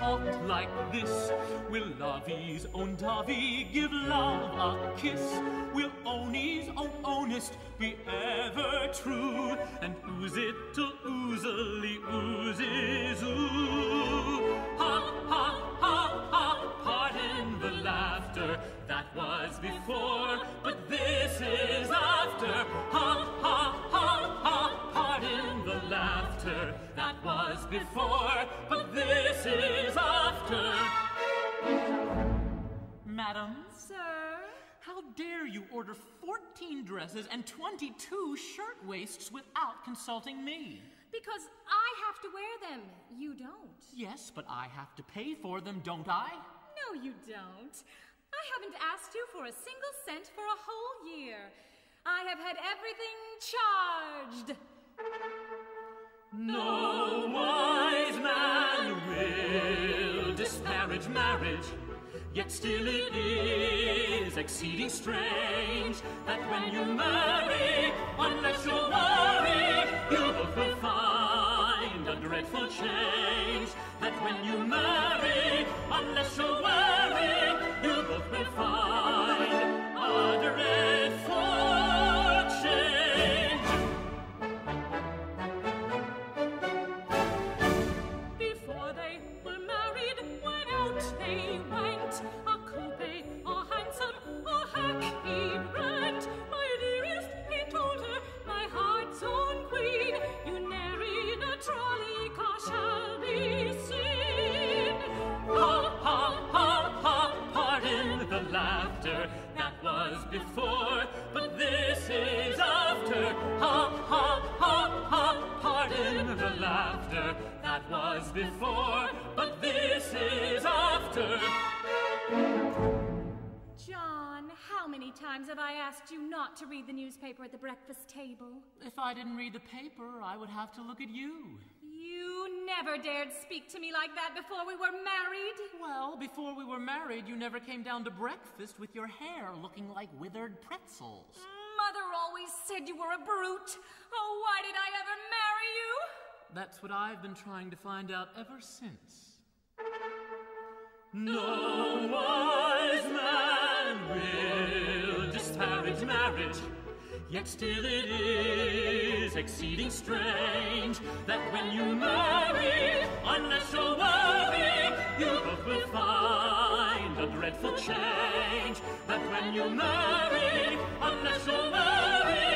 talk like this? Will Lovey's own Dovey give love a kiss? Will Owney's own Ownest be ever true? And ooze it till Oozelly Ooses, ooh. Ha, ha, ha, ha, pardon the laughter. That was before, but this is after. Ha, ha, ha, ha, pardon the laughter. That was before, but this is after. Madam? Sir? How dare you order 14 dresses and 22 shirtwaists without consulting me? Because I have to wear them. You don't. Yes, but I have to pay for them, don't I? No, you don't. I haven't asked you for a single cent for a whole year. I have had everything charged. No wise man will disparage marriage, yet still it is exceeding strange that when you marry, unless you worry, you both will find a dreadful change. That when you marry, unless you worry, you both will find a dreadful change. Before they were married, when out they went, a coupe, a hansom, a hack he rent. My dearest, he told her, my heart's own queen, you ne'er in a trolley car shall be seen. Ha, ha, ha, ha, pardon the laughter. That was before, but this is after. Ha, ha, ha, ha, pardon the laughter. That was before, but this is after. John, how many times have I asked you not to read the newspaper at the breakfast table? If I didn't read the paper, I would have to look at you. You never dared speak to me like that before we were married. Well, before we were married, you never came down to breakfast with your hair looking like withered pretzels. Mother always said you were a brute. Oh, why did I ever marry you? That's what I've been trying to find out ever since. No wise man will disparage marriage, yet still it is exceeding strange that when you marry, unless you worry, you both will find a dreadful change. That when you marry, unless you worry,